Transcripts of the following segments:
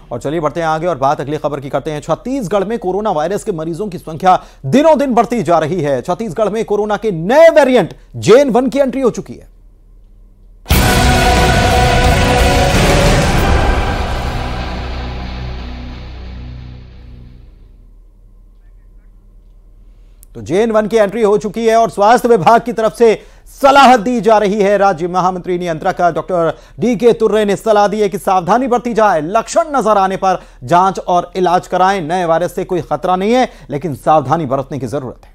और चलिए बढ़ते हैं आगे और बात अगली खबर की करते हैं। छत्तीसगढ़ में कोरोना वायरस के मरीजों की संख्या दिनों दिन बढ़ती जा रही है। छत्तीसगढ़ में कोरोना के नए वेरिएंट JN.1 की एंट्री हो चुकी है। तो JN.1 की एंट्री हो चुकी है और स्वास्थ्य विभाग की तरफ से सलाह दी जा रही है। राज्य महामंत्री नियंत्रक डॉक्टर DK तुर्रे ने सलाह दी है कि सावधानी बरती जाए, लक्षण नजर आने पर जांच और इलाज कराएं। नए वायरस से कोई खतरा नहीं है, लेकिन सावधानी बरतने की जरूरत है।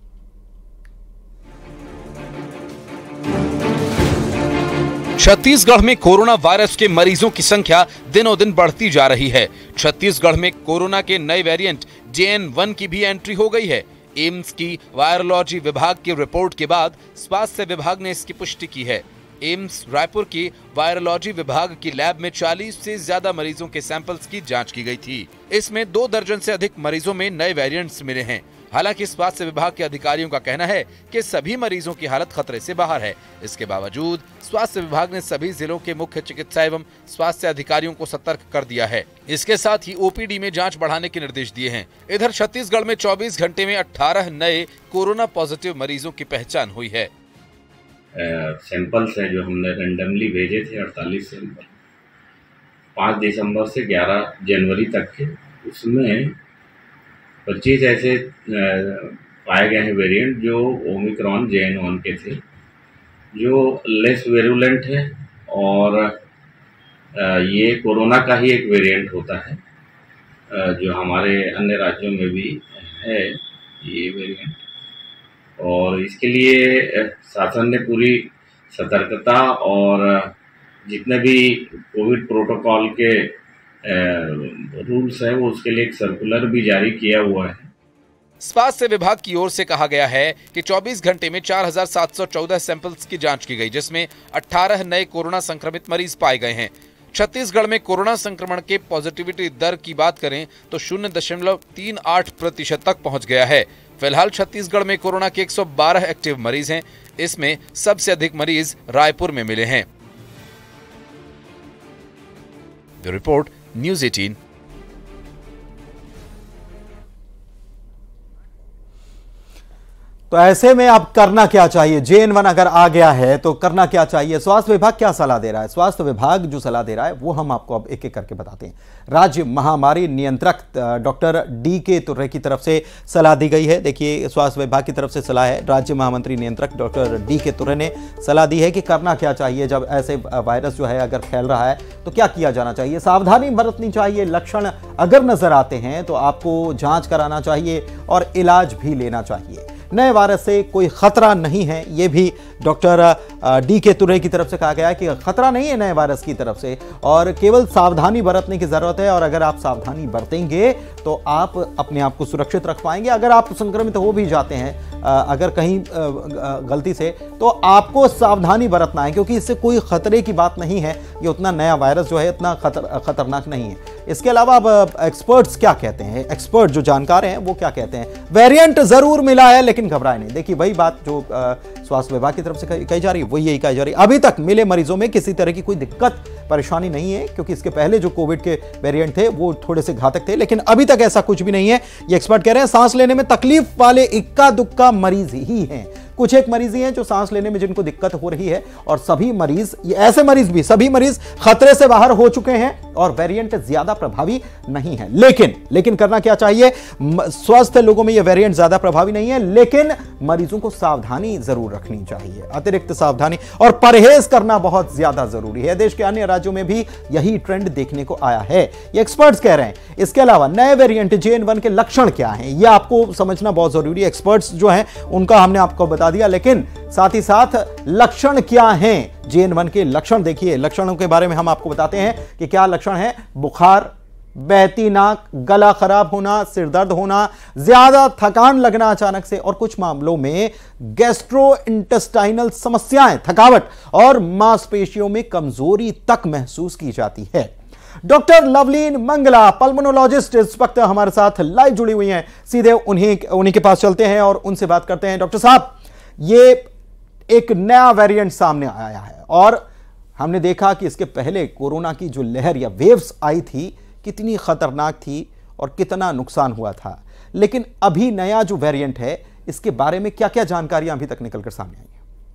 छत्तीसगढ़ में कोरोना वायरस के मरीजों की संख्या दिनों दिन बढ़ती जा रही है। छत्तीसगढ़ में कोरोना के नए वेरिएंट JN.1 की भी एंट्री हो गई है। एम्स की वायरोलॉजी विभाग की रिपोर्ट के बाद स्वास्थ्य विभाग ने इसकी पुष्टि की है। एम्स रायपुर की वायरोलॉजी विभाग की लैब में 40 से ज्यादा मरीजों के सैंपल्स की जांच की गई थी। इसमें 2 दर्जन से अधिक मरीजों में नए वेरिएंट्स मिले हैं। हालांकि स्वास्थ्य विभाग के अधिकारियों का कहना है कि सभी मरीजों की हालत खतरे से बाहर है। इसके बावजूद स्वास्थ्य विभाग ने सभी जिलों के मुख्य चिकित्सा एवं स्वास्थ्य अधिकारियों को सतर्क कर दिया है। इसके साथ ही OPD में जांच बढ़ाने के निर्देश दिए हैं। इधर छत्तीसगढ़ में 24 घंटे में 18 नए कोरोना पॉजिटिव मरीजों की पहचान हुई है। सैंपल्स है जो हमने रेंडमली भेजे थे, 48 सैंपल 5 दिसंबर से 11 जनवरी तक के, उसमें 25 ऐसे पाए गए हैं वेरिएंट जो ओमिक्रॉन JN.1 के थे, जो लेस वेरुलेंट है और ये कोरोना का ही एक वेरिएंट होता है, जो हमारे अन्य राज्यों में भी है ये वेरिएंट। और इसके लिए शासन ने पूरी सतर्कता और जितने भी कोविड प्रोटोकॉल के रूल्स है वो उसके लिए एक सर्कुलर भी जारी किया हुआ है। स्वास्थ्य विभाग की ओर से कहा गया है कि 24 घंटे में 4714 सैंपल्स की जांच की गई, जिसमें 18 नए कोरोना संक्रमित मरीज पाए गए हैं। छत्तीसगढ़ में कोरोना संक्रमण के पॉजिटिविटी दर की बात करें तो 0.38% तक पहुंच गया है। फिलहाल छत्तीसगढ़ में कोरोना के 112 एक्टिव मरीज हैं। इसमें सबसे अधिक मरीज रायपुर में मिले हैं। Bureau report, news 18। तो ऐसे में अब करना क्या चाहिए? JN.1 अगर आ गया है तो करना क्या चाहिए? स्वास्थ्य विभाग क्या सलाह दे रहा है? स्वास्थ्य विभाग जो सलाह दे रहा है वो हम आपको अब एक एक करके बताते हैं। राज्य महामारी नियंत्रक डॉक्टर DK तुर्रे की तरफ से सलाह दी गई है। देखिए, स्वास्थ्य विभाग की तरफ से सलाह है। राज्य महामंत्री नियंत्रक डॉक्टर DK तुर्रे ने सलाह दी है कि करना क्या चाहिए जब ऐसे वायरस जो है अगर फैल रहा है तो क्या किया जाना चाहिए। सावधानी बरतनी चाहिए। लक्षण अगर नजर आते हैं तो आपको जांच कराना चाहिए और इलाज भी लेना चाहिए। नए वायरस से कोई खतरा नहीं है, यह भी डॉक्टर DK तुर्रे की तरफ से कहा गया है कि खतरा नहीं है नए वायरस की तरफ से, और केवल सावधानी बरतने की जरूरत है। और अगर आप सावधानी बरतेंगे तो आप अपने आप को सुरक्षित रख पाएंगे। अगर आप संक्रमित हो भी जाते हैं अगर कहीं गलती से, तो आपको सावधानी बरतना है, क्योंकि इससे कोई खतरे की बात नहीं है। ये उतना नया वायरस जो है इतना खतरनाक नहीं है। इसके अलावा अब एक्सपर्ट्स क्या कहते हैं, एक्सपर्ट जो जानकार हैं वो क्या कहते हैं? वेरिएंट जरूर मिला है लेकिन घबराए नहीं। देखिए, वही बात जो स्वास्थ्य विभाग की तरफ से कही जा रही है वही यही कही जा रही है। अभी तक मिले मरीजों में किसी तरह की कोई दिक्कत परेशानी नहीं है, क्योंकि इसके पहले जो कोविड के वेरिएंट थे वो थोड़े से घातक थे, लेकिन अभी तक ऐसा कुछ भी नहीं है। ये एक्सपर्ट कह रहे हैं सांस लेने में तकलीफ वाले इक्का दुक्का मरीज ही हैं। कुछ एक मरीज ही हैं जो सांस लेने में जिनको दिक्कत हो रही है, और सभी मरीज, ये ऐसे मरीज भी, सभी मरीज खतरे से बाहर हो चुके हैं और वेरिएंट ज्यादा प्रभावी नहीं है। लेकिन करना क्या चाहिए? स्वस्थ लोगों में ये वेरिएंट ज्यादा प्रभावी नहीं है, लेकिन मरीजों को सावधानी जरूर रखनी चाहिए। अतिरिक्त सावधानी और परहेज करना बहुत ज्यादा जरूरी है। देश के अन्य राज्यों में भी यही ट्रेंड देखने को आया है, ये एक्सपर्ट्स कह रहे हैं। इसके अलावा नए वेरिएंट JN.1 के लक्षण क्या हैं, ये आपको समझना बहुत जरूरी है। एक्सपर्ट्स जो हैं उनका हमने आपको बता दिया, लेकिन साथ ही साथ लक्षण क्या हैं? JN.1 के लक्षण देखिए। लक्षणों के बारे में हम आपको बताते हैं कि क्या लक्षण है। बुखार, बहती नाक, गला खराब होना, सिर दर्द होना, ज्यादा थकान लगना अचानक से, और कुछ मामलों में गैस्ट्रोइंटेस्टाइनल समस्याएं, थकावट और मांसपेशियों में कमजोरी तक महसूस की जाती है। डॉक्टर लवलीन मंगला, पल्मोनोलॉजिस्ट, इस वक्त हमारे साथ लाइव जुड़ी हुई हैं। सीधे उन्हीं के पास चलते हैं और उनसे बात करते हैं। डॉक्टर साहब, ये एक नया वेरिएंट सामने आया है और हमने देखा कि इसके पहले कोरोना की जो लहर या वेव्स आई थी, कितनी खतरनाक थी और कितना नुकसान हुआ था। लेकिन अभी नया जो वेरिएंट है, इसके बारे में क्या क्या जानकारियां अभी तक निकलकर सामने आई हैं?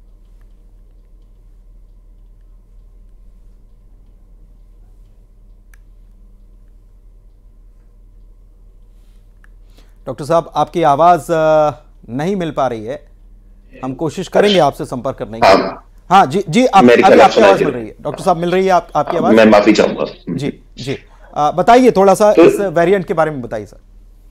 डॉक्टर साहब, आपकी आवाज नहीं मिल पा रही है, हम कोशिश करेंगे आपसे संपर्क करने की। हाँ जी जी, अभी आपकी आवाज मिल रही है डॉक्टर साहब, मिल रही है आपकी आवाज? मैं माफी चाहूंगा जी जी, बताइए थोड़ा सा इस वेरिएंट के बारे में बताइए सर।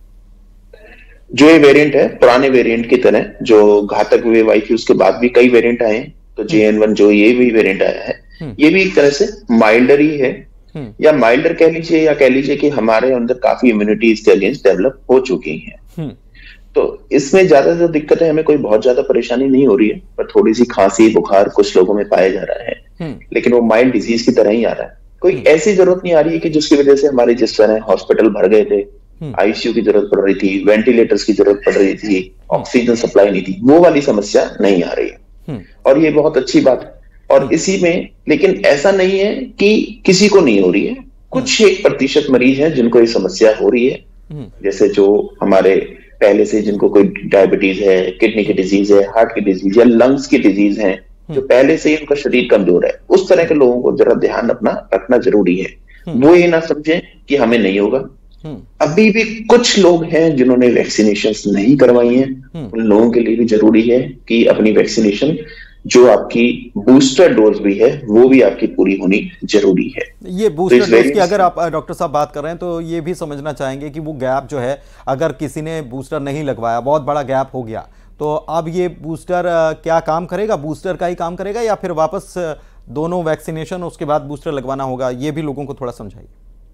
जो ये वेरिएंट है, पुराने वेरिएंट की तरह जो घातक वेव आई थी, उसके बाद भी कई वेरिएंट आए हैं। तो JN1 जो ये भी वेरिएंट आया है, ये भी एक तरह से माइल्डर ही है, या माइल्डर कह लीजिए, या कह लीजिए कि हमारे अंदर काफी इम्यूनिटी इसके अगेंस्ट डेवलप हो चुकी है। तो इसमें ज्यादा जो दिक्कत है, हमें कोई बहुत ज्यादा परेशानी नहीं हो रही है, पर थोड़ी सी खांसी बुखार कुछ लोगों में पाया जा रहा है, लेकिन वो माइल्ड डिजीज की तरह ही आ रहा है। कोई ऐसी जरूरत नहीं आ रही है कि जिसकी वजह से हमारे जिस तरह हॉस्पिटल भर गए थे, ICU की जरूरत पड़ रही थी, वेंटिलेटर्स की जरूरत पड़ रही थी, ऑक्सीजन सप्लाई नहीं थी, वो वाली समस्या नहीं आ रही है, और ये बहुत अच्छी बात है। और इसी में, लेकिन ऐसा नहीं है कि किसी को नहीं हो रही है, कुछ 1% मरीज हैं जिनको ये समस्या हो रही है, जैसे जो हमारे पहले से जिनको कोई डायबिटीज है, किडनी की डिजीज है, हार्ट की डिजीज या लंग्स की डिजीज है, जो पहले से ही उनका शरीर कमजोर है, उस तरह के लोगों को जरा ध्यान अपना रखना जरूरी है। वो ये ना समझें कि हमें नहीं होगा। अभी भी कुछ लोग हैं जिन्होंने वैक्सीनेशन नहीं करवाई हैं, उन लोगों के लिए भी जरूरी है कि अपनी वैक्सीनेशन, जो आपकी बूस्टर डोज भी है, वो भी आपकी पूरी होनी जरूरी है। ये बूस्टर डोज की अगर आप डॉक्टर साहब बात कर रहे हैं, तो ये भी समझना चाहेंगे कि वो गैप जो है, अगर किसी ने बूस्टर नहीं लगवाया, बहुत बड़ा गैप हो गया, तो अब ये बूस्टर क्या काम करेगा? बूस्टर का ही काम करेगा, या फिर वापस दोनों वैक्सीनेशन उसके बाद बूस्टर लगवाना होगा? ये भी लोगों को थोड़ा समझाइए।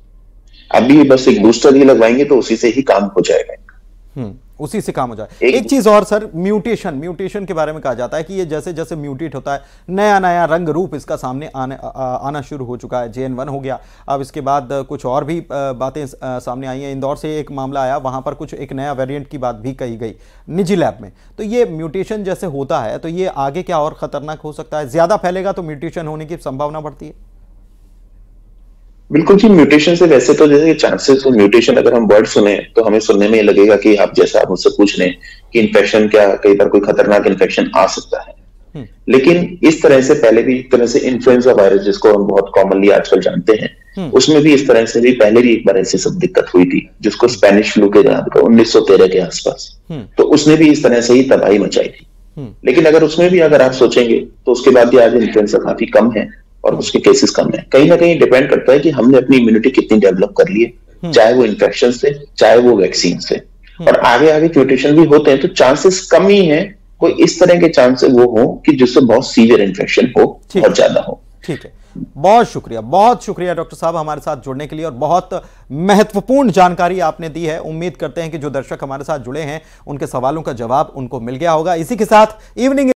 अभी बस एक बूस्टर ही लगवाएंगे तो उसी से ही काम हो जाएगा। उसी से काम हो जाए। एक चीज और सर, म्यूटेशन के बारे में कहा जाता है कि ये जैसे जैसे म्यूटेट होता है, नया नया रंग रूप इसका सामने आना शुरू हो चुका है। JN1 हो गया, अब इसके बाद कुछ और भी बातें सामने आई हैं। इंदौर से एक मामला आया, वहां पर कुछ एक नया वेरिएंट की बात भी कही गई निजी लैब में। तो ये म्यूटेशन जैसे होता है, तो ये आगे क्या और खतरनाक हो सकता है? ज्यादा फैलेगा तो म्यूटेशन होने की संभावना बढ़ती है? बिल्कुल जी, म्यूटेशन से वैसे तो जैसे चांसेस, म्यूटेशन अगर हम वर्ड सुने तो हमें सुनने में ये लगेगा कि आप जैसा आप मुझसे पूछ रहे हैं कि इन्फेक्शन, क्या कई बार कोई खतरनाक इन्फेक्शन आ सकता है, लेकिन इस तरह से पहले भी एक तरह से इन्फ्लुएंजा वायरस, जिसको हम बहुत कॉमनली आजकल जानते हैं, उसमें भी इस तरह से भी पहले भी एक बार ऐसी सब दिक्कत हुई थी, जिसको स्पेनिश फ्लू के नाम पर 1913 के आसपास, तो उसने भी इस तरह से ही तबाही मचाई थी। लेकिन अगर उसमें भी अगर आप सोचेंगे तो उसके बाद भी आज इन्फ्लुएंजा काफी कम है और उसके केसेस कम है। कहीं ना कहीं डिपेंड करता है कि हमने अपनी इम्यूनिटी कितनी डेवलप कर ली है, चाहे वो इन्फेक्शन से, चाहे वो वैक्सीन से। और आगे आगे म्यूटेशन भी होते हैं, तो चांसेस कम ही है कोई इस तरह के चांसेस वो हो कि जिससे बहुत सीवियर इन्फेक्शन हो, बहुत ज्यादा हो। ठीक है, बहुत शुक्रिया डॉक्टर साहब हमारे साथ जुड़ने के लिए, और बहुत महत्वपूर्ण जानकारी आपने दी है। उम्मीद करते हैं कि जो दर्शक हमारे साथ जुड़े हैं, उनके सवालों का जवाब उनको मिल गया होगा। इसी के साथ इवनिंग